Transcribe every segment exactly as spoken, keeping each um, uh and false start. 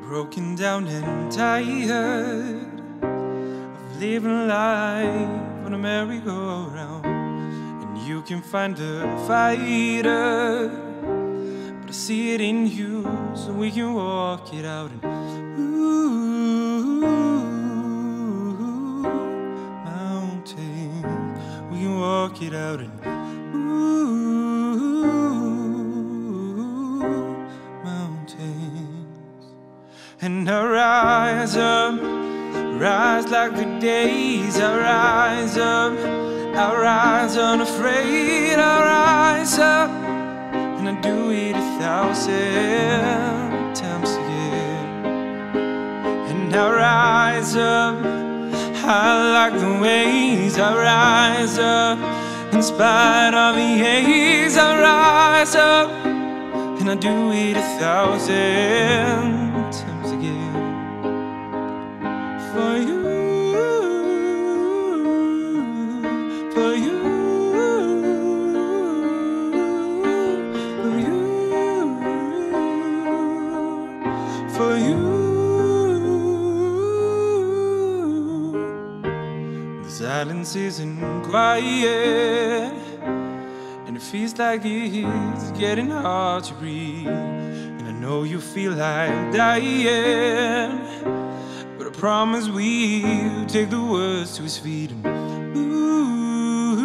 broken down and tired of living life on a merry-go-round. And you can find a fighter, but I see it in you, so we can walk it out. And ooh, mountains, we can walk it out. And and I rise up, rise like the days. I rise up, I rise unafraid. I rise up, and I do it a thousand times again. And I rise up, high like the waves. I rise up, in spite of the haze. I rise up, and I do it a thousand times again. For you, for you, for you, for you. The silence isn't quiet, and it feels like it's getting hard to breathe. And I know you feel like dying, but I promise we'll take the words to his feet. And ooh,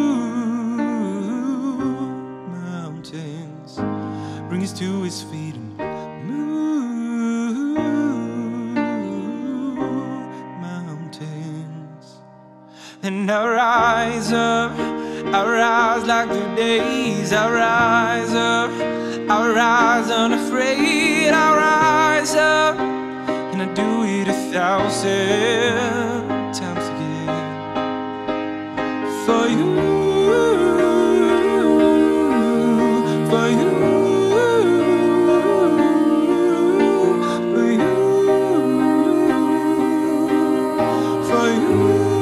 mountains, bring us to his feet. And ooh, mountains. And I rise up, I rise like the days. I rise up, I rise unafraid. I rise up, and I do it a thousand times again. For you, for you, for you, for you.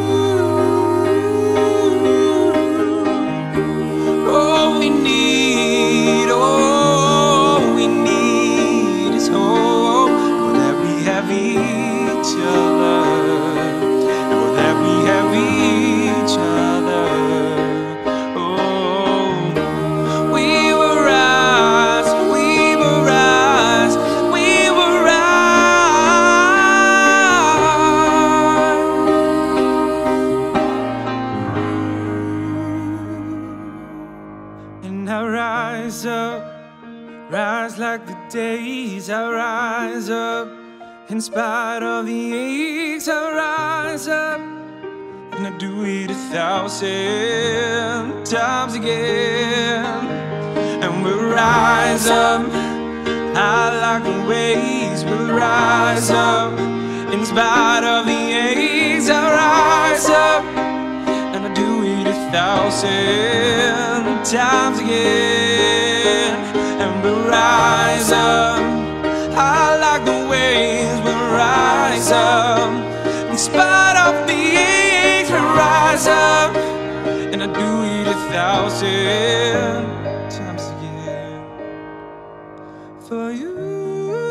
And I rise up, rise like the days. I rise up, in spite of the aches. I rise up, and I do it a thousand times again. And we'll rise up, high like the waves. We'll rise up, in spite of the aches. I rise up, and I do it a thousand times again. And we'll rise up, high like the waves. We'll rise up, in spite of the aches. We'll rise up, and I do it a thousand times again. For you.